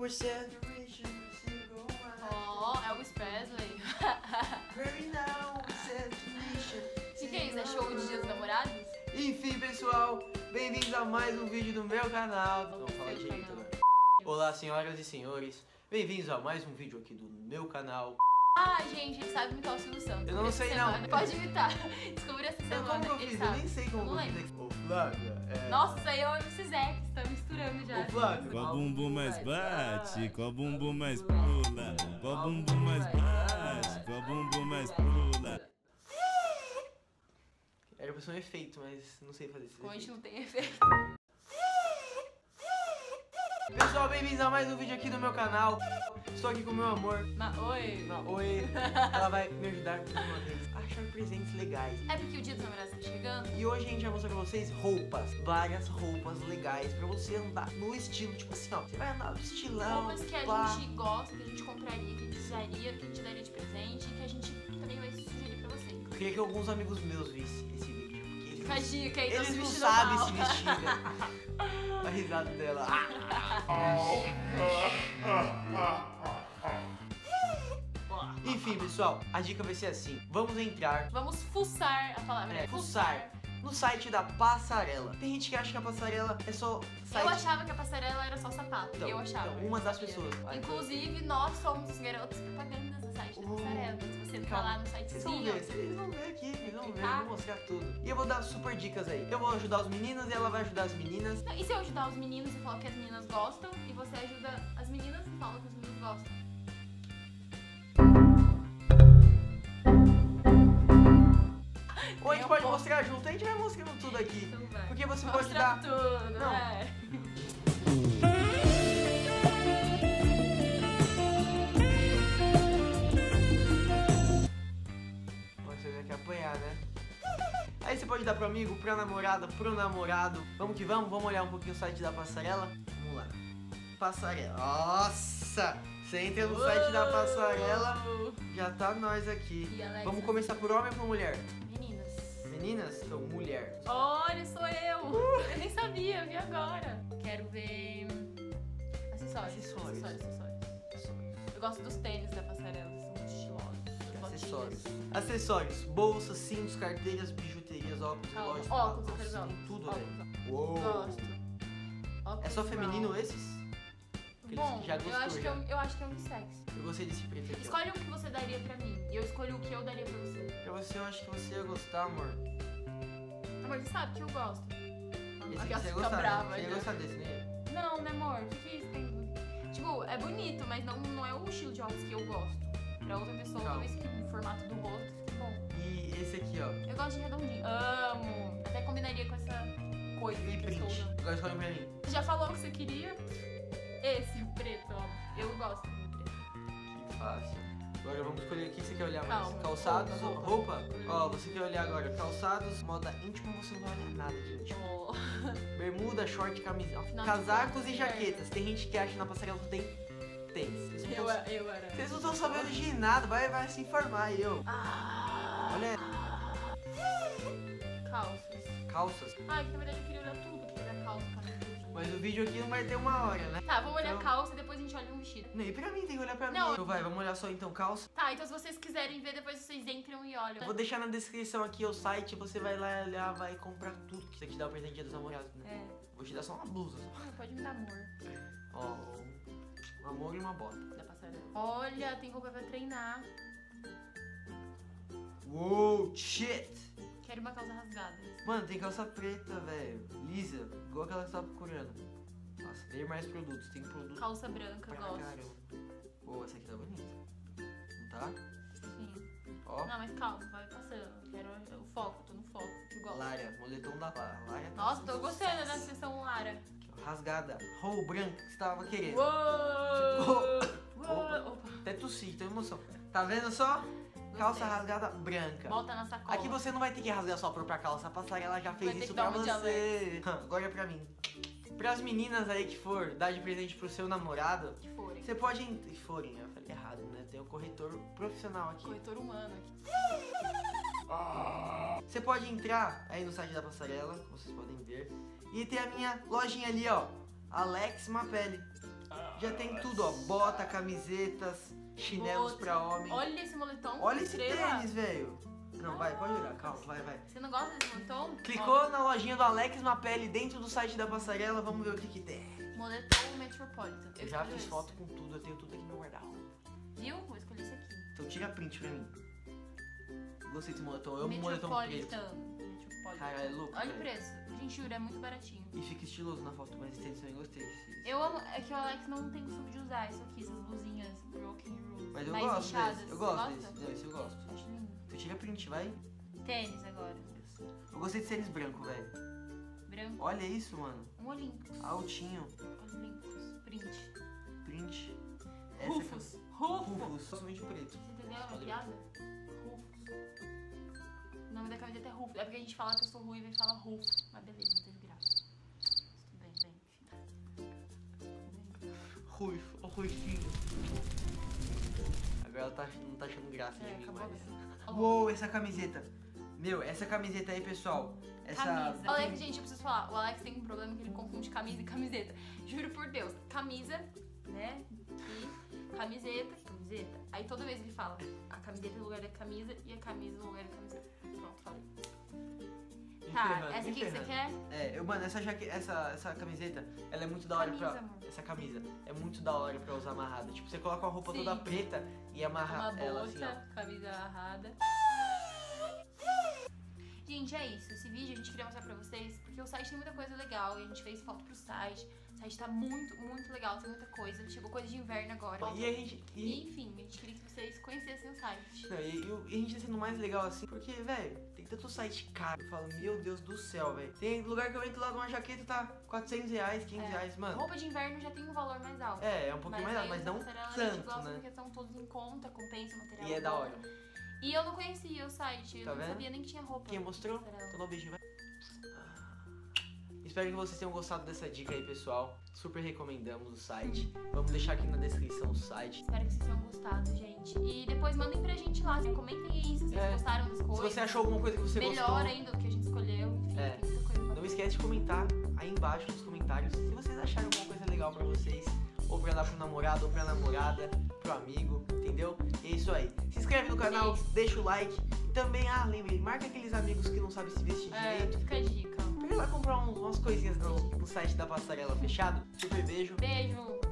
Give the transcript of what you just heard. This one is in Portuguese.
we're saturation, Ó, Elvis Presley. Very now, saturation. O que é isso? É show de Dia dos Namorados? Enfim, pessoal, bem-vindos a mais um vídeo do meu canal. Vamos falar direito agora. Olá, senhoras e senhores. Bem-vindos a mais um vídeo aqui do meu canal. Ah, gente, ele sabe imitar o Silvio Santos. Eu não sei, semana. não. Pode imitar. Descobri essa semana. Como que eu ele fiz? sabe. Eu nem sei como não eu fiz lembro. aqui. Ô, Flávia, Nossa, isso aí é o MC Zé, que está misturando já. Ô, Flávio. Qual bumbum mais bate, qual bumbum mais pula, qual bumbum mais bate, qual bumbum mais pula. Era pra ser um efeito, mas não sei fazer isso. Como a gente não tem efeito. Pessoal, bem-vindos a mais um vídeo aqui do meu canal. Estou aqui com o meu amor. Oi. Oi. Ela vai me ajudar mais uma vez a achar presentes legais. É porque o Dia dos Namorados está chegando? E hoje a gente vai mostrar pra vocês roupas, várias roupas legais pra você andar no estilo, tipo assim, ó, você vai andar no estilão, Roupas que a pá. gente gosta, que a gente compraria, que a gente usaria, que a gente daria de presente e que a gente também vai sugerir pra vocês. Eu queria que alguns amigos meus vissem esse vídeo, porque eles, Fica a dica aí, eles se não vestindo sabem mal. se vestir, né? A risada dela. Enfim, pessoal, a dica vai ser assim. Vamos entrar, Vamos fuçar a palavra. fuçar no site da Passarela. Tem gente que acha que a Passarela é só site. Eu achava que a passarela era só sapato. Então, eu achava. então, uma das pessoas. Inclusive, nós somos os garotos propagandas do site da passarela. Se você entrar lá no Vocês vão sitezinho. ver, vocês vão ver aqui, vocês vão ver, eu Tá. vou mostrar tudo. E eu vou dar super dicas aí. Eu vou ajudar os meninos e ela vai ajudar as meninas. Não, e se eu ajudar os meninos e falar que as meninas gostam, e você ajuda as meninas e fala que os meninos gostam? Ou a gente pode mostrar junto, a gente vai mostrando tudo aqui. Então vai. Porque você pode Mostra dar. tudo, Não. né? Você vai ter que apanhar, né? Aí você pode dar pro amigo, pra namorada, pro namorado. Vamos que vamos, vamos olhar um pouquinho o site da Passarela. Vamos lá. Passarela. Nossa! Você entra no site da Passarela, já tá nós aqui. E Alexa? Vamos começar por homem ou por mulher? Meninas. Meninas? Então, mulher. Olha, sou eu! Eu nem sabia, eu vi agora. Quero ver. Acessórios. Acessórios. Eu gosto dos tênis da passarela, são muito estilosos. As Acessórios. botinhas. Acessórios. Bolsas, cintos, carteiras, bijuterias, óculos, relógios. Óculos, eu quero ver Nossa, óculos. tudo, Óculos. velho. Uou. Gosto. É Óculos só feminino brown. esses? Aqueles Bom, que já gostou, eu acho que é unissex. Eu gostei desse preto aqui. Ó. Escolhe o que você daria pra mim e eu escolho o que eu daria pra você. Pra você, eu acho que você ia gostar, amor. Amor, você sabe que eu gosto. Esse aqui Aquela você ia fica gostar, brava, né? Você ia já. gostar desse, né? Não, né, amor? O que isso tem? Tipo, é bonito, mas não é o estilo de óculos que eu gosto. Pra outra pessoa, Calma. talvez que o formato do rosto fique bom. E esse aqui, ó. Eu gosto de redondinho. Amo! Até combinaria com essa coisa E que eu estou print. usando. Agora escolhe pra mim. Você já falou o que você queria? Esse, o preto, ó. Eu gosto do preto. Que fácil. Agora vamos escolher aqui, você quer olhar mais? Calma. Calçados ou Roupa. roupa? Ó, você quer olhar agora calçados, moda íntima, você não vai olhar nada de íntimo. Oh. Bermuda, short, camisa. Ó, Não, casacos não, e jaquetas. Tem gente que acha na passarela que tem tênis. Vocês não tão- Eu era. Vocês não estão sabendo de nada, vai se informar aí, eu. Olha, Calças. calças. Ah, que na verdade eu queria olhar tudo. Eu queria olhar calça, camisa. Mas o vídeo aqui não vai ter uma hora, né? Tá, vamos olhar Então- calça e depois a gente olha um vestido. Nem pra mim, tem que olhar pra mim. Não. Então vai, vamos olhar só então calça. Tá, então se vocês quiserem ver, depois vocês entram e olham. Eu vou deixar na descrição aqui o site, você vai lá olhar, vai comprar tudo que você te dá o presente dia dos namorados, né? É. Vou te dar só uma blusa. Só. Ah, pode me dar amor. Ó, um amor e uma bota. Da passarela. Olha, tem roupa pra treinar. Uou, shit! Quero uma calça rasgada. Mano, tem calça preta, velho. Lisa, igual aquela que você tava procurando. Nossa, tem mais produtos, tem produto Calça branca, pra gosto. caramba. Pô, essa aqui tá bonita. Não tá? Sim. Ó, Não, mas calma, vai passando. Quero o foco, tô no foco. Que eu gosto. Lara, moletom da Lara. Lara tá Nossa, tô sendo gostando sucesso. da sessão Lara. Aqui, ó, rasgada, roll branca que você tava querendo. Uou! Opa. Opa. Até tossi, tem emoção. Tá vendo só? Calça Gostei. rasgada branca. Bota na sacola. Aqui você não vai ter que rasgar sua própria calça, a passarela já fez Vai ter isso que dar pra uma de você. Agora é pra mim. Pras meninas aí que for dar de presente pro seu namorado, Que forem. você pode... Forem, eu falei errado, né? Tem o corretor profissional aqui. Corretor humano aqui. Você pode entrar aí no site da passarela, como vocês podem ver. E tem a minha lojinha ali, ó. Alex Mapelli. Já tem tudo, ó. Bota, camisetas, chinelos Bota. pra homem. Olha esse moletom. Olha esse estrela. tênis, velho. Não, vai, pode olhar, calma, vai. Você não gosta desse moletom? Clicou na lojinha do Alex Mapelli dentro do site da Passarela, vamos ver o que tem. Ó, moletom Metropolitan. Eu já escolho fiz esse. foto com tudo, eu tenho tudo aqui no meu guarda-roupa. Viu? Vou escolher esse aqui. Então tira print pra mim. Gostei desse moletom, eu amo moletom preto. Metropolitan. Caralho, é louco, Olha o velho. preço. Gente, juro, é muito baratinho. E fica estiloso na foto, mas esse tênis eu gostei. Eu amo, é que o Alex não tem costume de usar isso aqui, essas blusinhas Broken Rules. Mas eu mais gosto inchadas. desse, eu Você gosto gosta? desse. Não, esse eu gosto. Acho lindo. Tu tira print, vai. Tênis agora. Eu gostei de tênis branco, velho. Branco. Olha isso, mano. Um Olympus. Altinho. Olympus. Print. Print. Rufus. Rufus. Rufus. Somente preto. Você entendeu a piada? Rufus. O nome da camiseta é Rufus. É porque a gente fala que eu sou ruiva e fala Rufo. Mas beleza, não teve graça. Tudo bem, Ruivo. O ruivinho. Agora ela não tá achando graça de mim acabou mais. a Uou, essa camiseta. Meu, essa camiseta aí, pessoal. Essa... Camisa. O Alex, gente, eu preciso falar. O Alex tem um problema que ele confunde camisa e camiseta. Juro por Deus. Camisa, né? E camiseta. Aí toda vez ele fala a camiseta no lugar da camisa e a camisa no lugar da camiseta. Pronto, falei. Tá, essa aqui que você quer? Mano, essa camiseta, ela é muito da hora Camisa, pra... amor. Essa camisa é muito da hora pra usar amarrada. Tipo, você coloca uma roupa Sim. toda preta e amarra Uma ela bolsa, assim, ó. camisa amarrada. Gente, é isso. Esse vídeo a gente queria mostrar pra vocês, porque o site tem muita coisa legal e a gente fez foto pro site. O site tá muito, muito legal, tem muita coisa. Chegou coisa de inverno agora. E a gente... E, enfim, a gente queria que vocês conhecessem o site. Não, e a gente tá sendo mais legal assim, porque, velho, tem tanto site caro. Eu falo, meu Deus do céu, velho. Tem lugar que eu entro lá numa jaqueta tá R$400, R$500, mano. Roupa de inverno já tem um valor mais alto. É um pouquinho mais alto, aí mas os não mussarela a gente tanto, gosta né? porque são todos em conta, compensa o material. E é da hora. E eu não conhecia o site, eu Tá não vendo? sabia nem que tinha roupa. Quem mostrou? mussarela. Então dá um beijinho, vai. Espero que vocês tenham gostado dessa dica aí, pessoal. Super recomendamos o site. Vamos deixar aqui na descrição o site. Espero que vocês tenham gostado, gente. E depois mandem pra gente lá, comentem aí se vocês gostaram das coisas. Se você achou alguma coisa que você melhor gostou, ainda do que a gente escolheu. Enfim, tem muita coisa pra não esquece de comentar aí embaixo nos comentários se vocês acharam alguma coisa legal pra vocês. Ou pra dar pro namorado, ou pra namorada, pro amigo, entendeu? E é isso aí. Se inscreve no canal, deixa o like. E também, lembrei, marca aqueles amigos que não sabem se vestir direito. Fica a dica. Pra ir lá comprar umas coisinhas no site da Passarela fechado. Super beijo. Beijo.